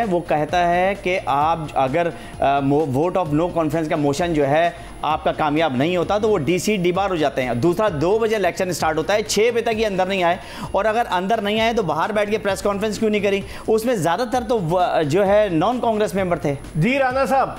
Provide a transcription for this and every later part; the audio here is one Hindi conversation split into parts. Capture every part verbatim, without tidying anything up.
वो कहता है कि आप अगर वोट ऑफ नो कॉन्फिडेंस का मोशन जो है आपका कामयाब नहीं होता तो वो डीसी डिबार हो जाते हैं। दूसरा, दो बजे इलेक्शन स्टार्ट होता है, छः बजे तक ये अंदर नहीं आए, और अगर अंदर नहीं आए तो बाहर बैठ के प्रेस कॉन्फ्रेंस क्यों नहीं करी? उसमें ज़्यादातर तो जो है नॉन कांग्रेस मेंबर थे। जी राणा साहब।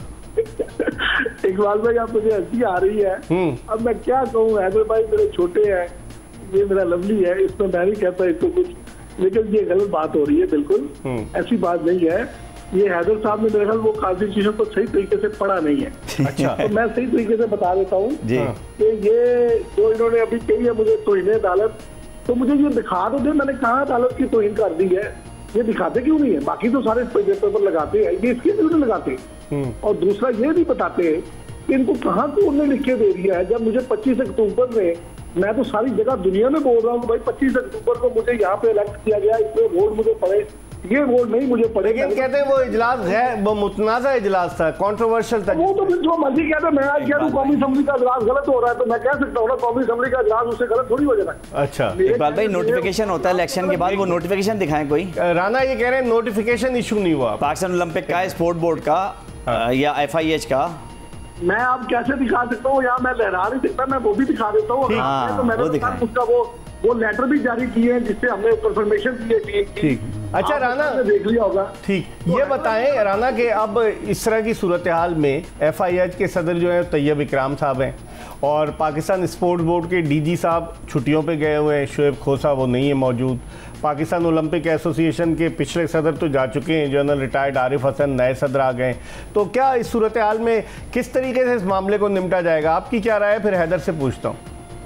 इकबाल भाई, आप मुझे हंसी आ रही है, अब मैं क्या कहूँ, हैदर भाई मेरे छोटे हैं, ये मेरा लवली है, इसमें मैं नहीं कहता इसको कुछ, लेकिन ये गलत बात हो रही है, बिल्कुल ऐसी बात नहीं है। ये हैदर साहब ने मेरे ख्याल वो कॉन्स्टिट्यूशन को सही तरीके से पढ़ा नहीं है। अच्छा। तो मैं सही तरीके से बता देता हूँ कि ये जो इन्होंने अभी कही है मुझे तौहीन अदालत, तो मुझे ये दिखा दो दे मैंने कहा अदालत की तौहीन कर दी है, ये दिखाते क्यों नहीं है? बाकी तो सारे पेपर लगाते हैं, ये इसके क्यों नहीं लगाते? और दूसरा ये भी बताते कि इनको कहाँ कोर्ट ने लिख के दे दिया है। जब मुझे पच्चीस अक्टूबर में, मैं तो सारी जगह दुनिया में बोल रहा हूँ भाई, पच्चीस अक्टूबर को मुझे यहाँ पे इलेक्ट किया गया, इसमें वोट मुझे पड़े, ये वोट नहीं मुझे पड़े। लेकिन कहते हैं वो इजलास है, वो मुतनाज़ा इजलास था, कंट्रोवर्शियल था। वो तो फिर जो मर्जी कहते हैं, मैं आज कह दूं कौमी असेंबली का इजलास गलत हो रहा है तो मैं कह सकता हूँ ना कौमी असेंबली का इजलास उससे गलत थोड़ी हो जाना है। अच्छा, इकबाल भाई, नोटिफिकेशन होता है इलेक्शन के बाद, वो नोटिफिकेशन दिखाएं कोई। राणा ये कह रहे हैं नोटिफिकेशन इशू नहीं हुआ पाकिस्तान ओलंपिक का, स्पोर्ट बोर्ड का या एफ आई एच का। मैं आप कैसे दिखा सकता हूँ? यहाँ मैं लहरा नहीं सकता, मैं वो भी दिखा देता हूँ। तो मैंने उसका वो वो लेटर भी जारी किए हैं जिससे हमने कंफर्मेशन दी है टीम की। ठीक, अच्छा राणा देख लिया होगा। ठीक, ये बताएं राणा कि अब इस तरह की सूरत हाल में एफ आई एच के सदर जो है तैयब इकराम साहब हैं, और पाकिस्तान स्पोर्ट्स बोर्ड के डी जी साहब छुट्टियों पे गए हुए हैं, शोएब खोसा वो नहीं है मौजूद, पाकिस्तान ओलंपिक एसोसिएशन के पिछले सदर तो जा चुके हैं, जनरल रिटायर्ड आरिफ हसन नए सदर आ गए। तो क्या इस सूरत हाल में किस तरीके से इस मामले को निपटा जाएगा? आपकी क्या राय है? फिर हैदर से पूछता हूँ।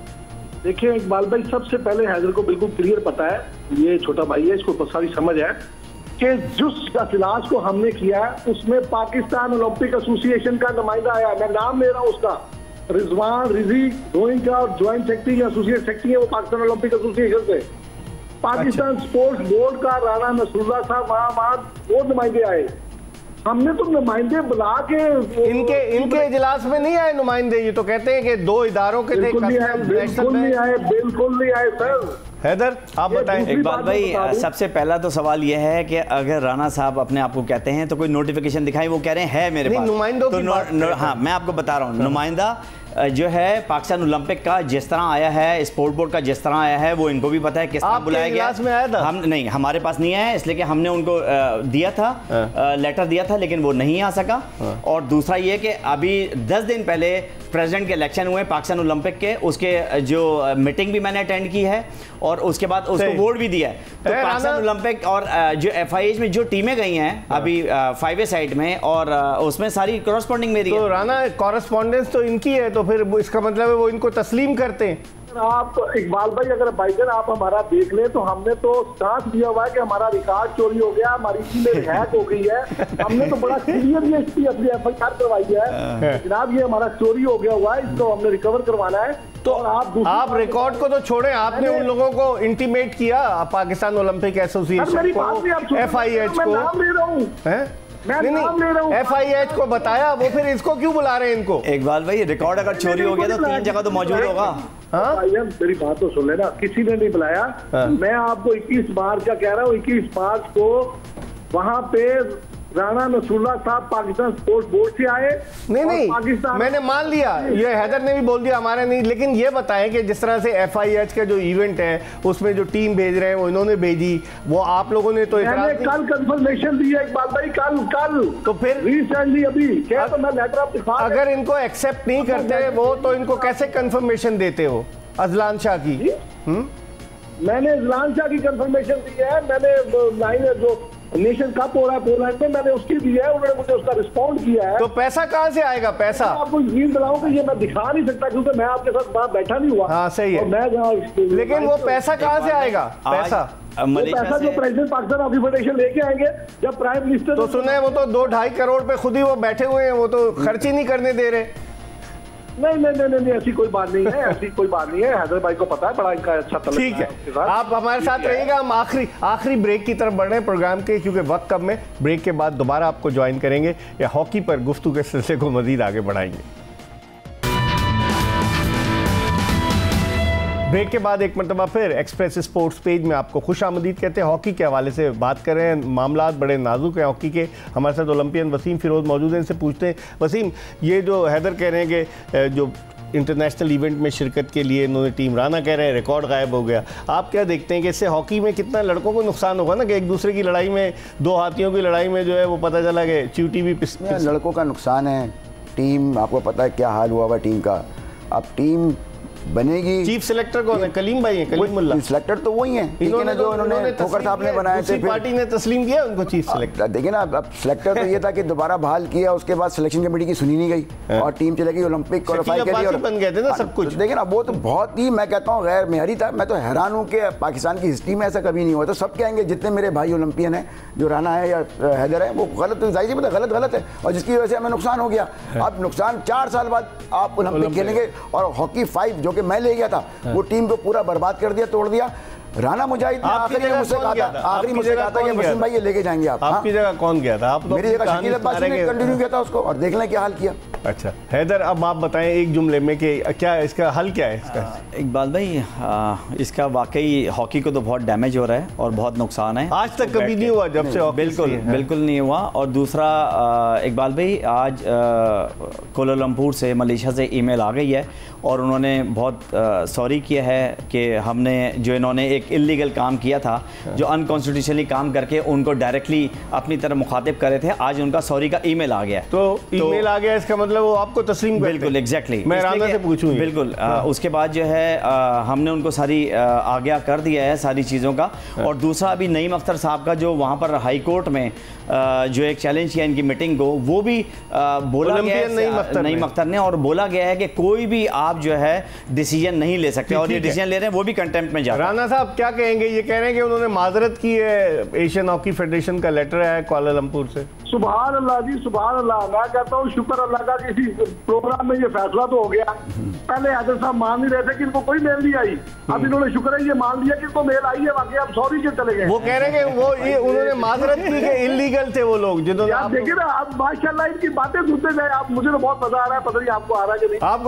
देखिए इकबाल भाई, सबसे पहले हैदर को बिल्कुल क्लियर पता है, ये छोटा भाई है, इसको सारी समझ है कि जिस इजलास को हमने किया है उसमें पाकिस्तान ओलंपिक एसोसिएशन का नुमाइंदा आया, मैं नाम ले रहा हूँ उसका, रिजवान रिजी रोइंग का, और ज्वाइंट सेक्रेटरी या एसोसिएट सेक्रेटरी है वो पाकिस्तान ओलंपिक एसोसिएशन से। पाकिस्तान स्पोर्ट्स बोर्ड का राणा नसरुल्लाह साहब वहाँ वहाँ वो नुमाइंदे आए, हमने तो नुमाइंदे बुला के इनके इनके इजलास में नहीं आए नुमाइंदे। ये तो कहते हैं कि दो इदारों के थे। बिल्कुल नहीं आए, बिल्कुल नहीं आए, बिल्कुल नहीं आए सर। हैदर आप बताएं। इकबाल भाई, सबसे पहला तो सवाल यह है कि अगर राणा साहब अपने आप को कहते हैं तो कोई नोटिफिकेशन दिखाएं, वो कह रहे हैं है मेरे पास नुमाइंदों तो की नो, नो, हाँ मैं आपको बता रहा हूँ, नुमाइंदा जो है पाकिस्तान ओलंपिक का जिस तरह आया है, स्पोर्ट बोर्ड का जिस तरह आया है, वो इनको भी पता है किस तरह बुलाया गया में आया था? हम नहीं, हमारे पास नहीं आया, इसलिए कि हमने उनको दिया था, लेटर दिया था, लेकिन वो नहीं आ सका। और दूसरा ये कि अभी दस दिन पहले प्रेसिडेंट के इलेक्शन हुए पाकिस्तान ओलंपिक के, उसके जो मीटिंग भी मैंने अटेंड की है और उसके बाद उसको वोट भी दिया है। तो पाकिस्तान ओलंपिक और जो एफ आई एच में जो टीमें गई हैं अभी फाइव ए साइड में, और उसमें सारी कॉरेस्पॉन्डिंग मेरी है। तो राणा कॉरेस्पॉन्डेंस तो इनकी है, तो फिर इसका मतलब है वो इनको तस्लीम करते हैं। आप इकबाल भाई, अगर भाईजान आप हमारा देख लें तो हमने तो चांस दिया हुआ है कि हमारा रिकॉर्ड चोरी हो गया, हमारी ईमेल हैक हो गई है, हमने तो बड़ा क्लियर ये इसकी अपनी एफ आई आर करवाई है जनाब, ये हमारा चोरी हो गया हुआ है, इसको हमने रिकवर करवाना है। तो आप आप रिकॉर्ड को तो छोड़े, आपने उन लोगों को इंटीमेट किया पाकिस्तान ओलंपिक एसोसिएशन को, एफ आई एच को, नाम ले रहा हूँ नहीं नहीं एफ आई एच को बताया, वो फिर इसको क्यों बुला रहे हैं इनको? इकबाल भाई, रिकॉर्ड अगर चोरी हो गया तो तीन जगह तो मौजूद होगा। हाँ मेरी बात तो सुन लेना, किसी ने नहीं बुलाया। मैं आपको इक्कीस मार्च का कह रहा हूँ, इक्कीस मार्च को वहाँ पे राणा नसरुल्लाह साहब पाकिस्तान स्पोर्ट्स बोर्ड से आए। नहीं नहीं मैंने मान लिया, ये हैदर ने भी बोल दिया हमारे नहीं, लेकिन ये बताएं कि जिस तरह से एफ आई एच का जो इवेंट है उसमें जो टीम भेज रहे हैं वो इन्होंने भेजी, वो आप लोगों ने तो मैंने कल कंफर्मेशन दी है इकबाल भाई, कल कल तो फिर रिसेंटली अभी क्या तो मैं लेटर आप दिखा, अगर इनको एक्सेप्ट नहीं करते वो तो इनको कैसे कंफर्मेशन देते हो? अजलान शाह की हम्म मैंने अजलान शाह की कंफर्मेशन दी है, मैंने लाइन जो नेशन कप हो रहा है पोलैंड में, मैंने उसकी दी है, उन्होंने मुझे उसका रिस्पॉन्ड किया है। तो पैसा कहाँ से आएगा? पैसा आपको यकीन दिलाऊं कि ये मैं दिखा नहीं सकता क्योंकि मैं आपके साथ बात बैठा नहीं हुआ। हाँ सही है, मैं लेकिन वो पैसा कहाँ से आएगा? पैसा पैसा जो प्रेसिडेंट पाकिस्तान ऑफ फेडरेशन लेके आएंगे जब प्राइम मिनिस्टर, तो सुना है वो तो दो ढाई करोड़ पे खुद ही वो बैठे हुए हैं, वो तो खर्च ही नहीं करने दे रहे। नहीं नहीं नहीं नहीं ऐसी कोई बात नहीं है, ऐसी कोई बात नहीं है, हैदर भाई को पता है, बड़ा इनका अच्छा तलक। ठीक है, आप हमारे साथ रहिएगा। हम आखिरी आखिरी ब्रेक की तरफ बढ़ रहे हैं प्रोग्राम के, क्योंकि वक्त कम है। ब्रेक के बाद दोबारा आपको ज्वाइन करेंगे या हॉकी पर गुफ्तगू के सिलसिले को मजीद आगे बढ़ाएंगे। ब्रेक के बाद एक मरतबा फिर एक्सप्रेस स्पोर्ट्स पेज में आपको खुश आमदीद कहते हैं। हॉकी के हवाले से बात कर रहे हैं, मामला बड़े नाजुक हैं हॉकी के। हमारे साथ ओलंपियन वसीम फिरोज मौजूद हैं, इनसे पूछते हैं। वसीम, ये जो हैदर कह रहे हैं कि जो इंटरनेशनल इवेंट में शिरकत के लिए इन्होंने टीम, राना कह रहे हैं रिकॉर्ड गायब हो गया, आप क्या देखते हैं कि इससे हॉकी में कितना लड़कों को नुकसान होगा ना, कि एक दूसरे की लड़ाई में, दो हाथियों की लड़ाई में जो है वो पता चला कि चींटी भी पिस, पिस... लड़कों का नुकसान है। टीम, आपको पता है क्या हाल हुआ हुआ टीम का। अब टीम बनेगी। चीफ सिलेक्टर कौन है? कलीम भाई हैं, कलीम मुल्ला। सिलेक्टर तो वही हैं, इन्होंने जो उन्होंने ठोकर साहब ने बनाए थे, पार्टी ने तस्लीम किया उनको चीफ सिलेक्टर। देखिए ना, अब सिलेक्टर तो ये था कि दोबारा बहाल किया, उसके बाद सिलेक्शन कमेटी की सुनी नहीं गई और टीम चली गई ओलंपिक क्वालिफाई के लिए और बन गए थे ना सब कुछ। देखिए ना, वो तो बहुत ही, मैं कहता हूँ गैर मेहरी था। मैं तो हैरान हूँ कि पाकिस्तान की हिस्ट्री में ऐसा कभी नहीं हुआ। तो सब कहेंगे जितने मेरे भाई ओलंपियन हैं, जो राना है या हैदर है, वो गलत, जाहिर सी बात है गलत गलत है, और जिसकी वजह से हमें नुकसान हो गया। अब नुकसान चार साल बाद आप ओलंपिक खेलेंगे, और हॉकी फाइव जो कि मैं ले गया था, वो टीम को पूरा बर्बाद कर दिया, तोड़ दिया। राना मुजाहिद ने आखिरी मुझसे कहा था, आखिरी मुझसे कहा था कि वसीम भाई ये लेके जाएंगे आप। आपकी जगह कौन गया था? आप मेरी जगह शकील अब्बासी ने कंटिन्यू किया था उसको, और देख लें क्या हाल किया। अच्छा हैदर, अब आप बताएं एक जुमले में कि क्या इसका हल क्या है इसका? इकबाल भाई, आ, इसका वाकई हॉकी को तो बहुत डैमेज हो रहा है और बहुत नुकसान है। आज तक कभी नहीं हुआ जब से, बिल्कुल बिल्कुल नहीं हुआ। और दूसरा इकबाल भाई, आज कोलालमपुर से मलेशिया से ईमेल आ गई है और उन्होंने बहुत सॉरी किया है कि हमने जो इन्होंने एक इलीगल काम किया था, जो अनकॉन्स्टिट्यूशनली काम करके उनको डायरेक्टली अपनी तरफ मुखातिब कर रहे थे, आज उनका सॉरी का ईमेल आ गया। तो ईमेल आ गया, इसका मतलब वो आपको तस्लीम करते हैं? बिल्कुल एग्जैक्टली, मैं राना से पूछूंगी। बिल्कुल। हाँ। उसके बाद जो है आ, हमने उनको सारी आज्ञा कर दिया है सारी चीज़ों का। हाँ। और दूसरा अभी नईम अख्तर साहब का जो वहाँ पर हाई कोर्ट में आ, जो एक चैलेंज किया इनकी मीटिंग को, वो भी आ, बोला गया है नईम अख्तर ने, और बोला गया है कि कोई भी आप जो है डिसीजन नहीं ले सकते, और ये डिसीजन ले रहे हैं वो भी कंटेम्प्ट में जा रहे हैं। राना साहब क्या कहेंगे? ये कह रहे हैं कि उन्होंने माजरत की है, एशियन हॉकी फेडरेशन का लेटर आया कुआलालंपुर से। सुभान अल्लाह जी, सुभान अल्लाह। मैं कहता हूँ शुक्र अल्लाह का, किसी प्रोग्राम में ये फैसला तो हो गया। पहले हैदर साहब मान नहीं रहे थे कि इनको कोई मेल नहीं आई, अब इन्होंने शुक्र है ये मान लिया कि इनको मेल आई है, बाकी आप सॉरी के चले गए। वो कह रहे हैं कि वो ये उन्होंने माजरत की कि इलीगल थे वो लोग जिन्होंने। आप देखिए ना, आप माशाल्लाह इनकी बातें सुनते जाए, आप, मुझे तो बहुत मजा आ रहा है, पता नहीं आपको आ रहा है कि नहीं। आपको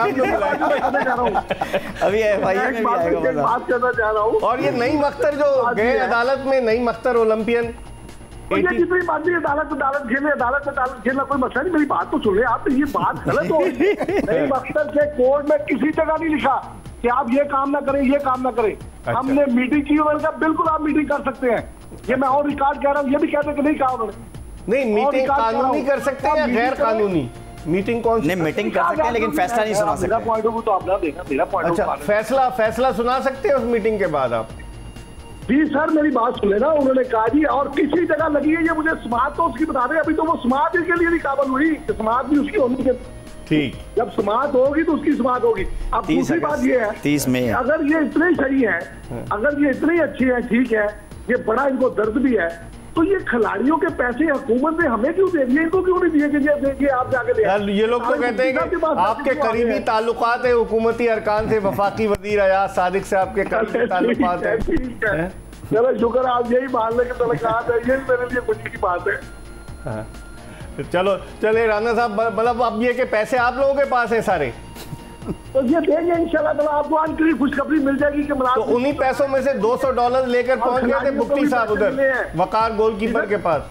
अभी बात करना चाह रहा हूँ। और ये नईम अख्तर जो गए अदालत में, नईम अख्तर ओलंपियन, ये जितनी बात नहीं, अदालत अदालत खेले, अदालत अदालत खेलना कोई मसला नहीं। मेरी बात तो सुन ले आप, ये बात गलत हो रही है। नईम अख्तर के कोर्ट में किसी जगह नहीं लिखा कि आप ये काम ना करें, ये काम ना करें। अच्छा। हमने मीटिंग की, उन्होंने कहा बिल्कुल आप मीटिंग कर सकते हैं। ये मैं और रिकॉर्ड कह रहा हूँ, ये भी कहते कि नहीं कहा उन्होंने। नहीं, मीटिंग कानूनी कर सकते हैं या गैर कानूनी? मीटिंग कौन सी? नहीं, मीटिंग कर सकते हैं लेकिन फैसला नहीं सुना सकते। मेरा पॉइंट ऑफ व्यू तो आपने देखा, मेरा पॉइंट ऑफ व्यू। अच्छा, फैसला फैसला सुना सकते हैं उस मीटिंग के बाद आप? जी सर, मेरी बात सुन लेना। उन्होंने कहा जी, और किसी जगह लगी है, ये मुझे समात तो उसकी बता दें। अभी तो वो समात के लिए नहीं काबल हुई, समात भी उसकी होनी चाहिए। ठीक, जब समात होगी तो उसकी समात होगी। अब दूसरी बात ये है, तीस में अगर ये इतने सही है, अगर ये इतने अच्छे हैं, ठीक है, ये बड़ा इनको दर्द भी है, तो ये खिलाड़ियों के पैसे हुकूमत ने हमें क्यों दे दिए, इनको क्यों नहीं दिए कि ये, ये आप जाके दे? ये लोग तो कहते हैं कि आपके करीबी ताल्लुकात है हुकूमती अरकान से, वफाकी वजीर अयाज सादिक से आपके करीबी ताल्लुकात है। ठीक है, चलो शुक्र, आप यही मान लें कि ताल्लुकात है, ये मेरे लिए खुशी की बात है। चलो चले राना साहब, मतलब अब ये कि पैसे आप लोगों के पास है सारे, तो ये देंगे इंशाल्लाह ताला, आपको आंतरी खुशखबरी मिल जाएगी कि तो उन्हीं पैसों में से दो सौ डॉलर लेकर पहुंच गए थे मुफ्ती साहब उधर वकार गोलकीपर के पास।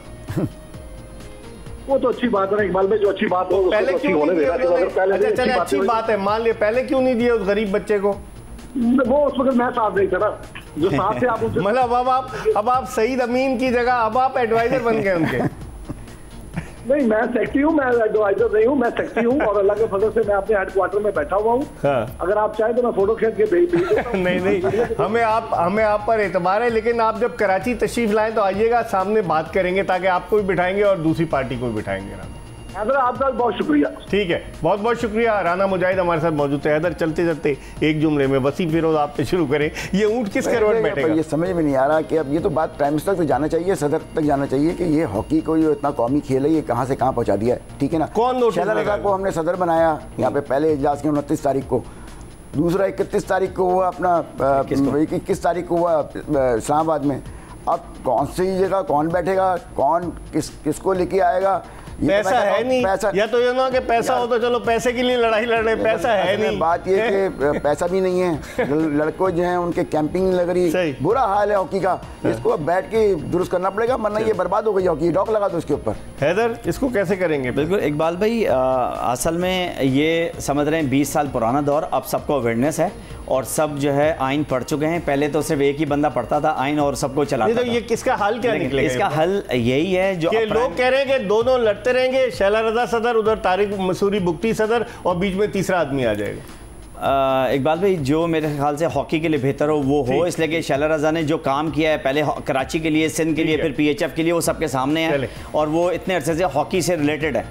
वो तो अच्छी बात है ना इकबाल भाई, जो अच्छी बात हो पहले क्यों नहीं दिए? चले अच्छी बात है, मान लिया, पहले क्यों नहीं दिए उस गरीब बच्चे को? वो उस वक्त मैं साथ नहीं था ना, जो साथ से आप मतलब अब आप अब आप सईद अमीन की जगह अब आप एडवाइजर बन गए उनके। नहीं, मैं सेक्रेटरी हूँ, मैं एडवाइजर नहीं हूँ, मैं सेक्रेटरी हूँ, और अल्लाह के फजल से मैं अपने हेडक्वार्टर में बैठा हुआ हूँ। हाँ। अगर आप चाहें तो मैं फोटो खींच के भेज देता हूं। नहीं नहीं, हमें आप हमें आप पर एतबार है, लेकिन आप जब कराची तशरीफ लाएं तो आइएगा, सामने बात करेंगे, ताकि आपको भी बिठाएंगे और दूसरी पार्टी को भी बिठाएंगे। हैदर, आपका बहुत शुक्रिया। ठीक है, बहुत बहुत शुक्रिया। राना मुजाहिद हमारे साथ मौजूद थे। हैदर, चलते चलते एक जुमले में वसीम फिरोज आपसे शुरू करें, ये ऊंट किस करवट बैठेगा? ये समझ में नहीं आ रहा कि अब ये तो बात प्राइम मिनिस्टर तक जाना चाहिए, सदर तक जाना चाहिए कि ये हॉकी को जो इतना कौमी खेल है, ये कहाँ से कहाँ पहुँचा दिया है। ठीक है ना, कौन शहला रजा को हमने सदर बनाया यहाँ पे पहले इजलास के उनतीस तारीख को, दूसरा इकतीस तारीख को हुआ अपना, इक्कीस तारीख को हुआ इस्लामाबाद में। अब कौन सी जगह कौन बैठेगा, कौन किस किसको लेके आएगा, पैसा है नहीं, पैसा, या तो ये ना कि पैसा हो तो चलो पैसे के लिए लड़ाई लड़ रहे, पैसा है नहीं। बात ये कि पैसा भी नहीं है, लड़कों जो हैं उनके कैंपिंग लग रही, बुरा हाल है हॉकी का, इसको बैठ के दुरुस्त करना पड़ेगा, वरना ये बर्बाद हो गई हॉकी। डॉक लगा दो इसके ऊपर। हैदर, इसको कैसे करेंगे? बिल्कुल इकबाल भाई, आ, असल में ये समझ रहे हैं बीस साल पुराना दौर, अब सबको अवेयरनेस है और सब जो है आइन पढ़ चुके हैं। पहले तो सिर्फ एक ही बंदा पढ़ता था आइन और सबको चलाता तो ये किसका हल क्या निकलेगा? इसका हल यही है जो लोग कह रहे हैं कि दोनों लड़ते रहेंगे, शैला रजा सदर, उधर तारिक मसूरी बुख्ती सदर, और बीच में तीसरा आदमी आ जाएगा। इकबाल भाई, जो मेरे ख्याल से हॉकी के लिए बेहतर हो वो हो, इसलिए कि शैला रजा ने जो काम किया है पहले कराची के लिए, सिंध के लिए, फिर पीएचएफ के लिए, वो सबके सामने है और वो इतने अरसे से हॉकी से रिलेटेड है।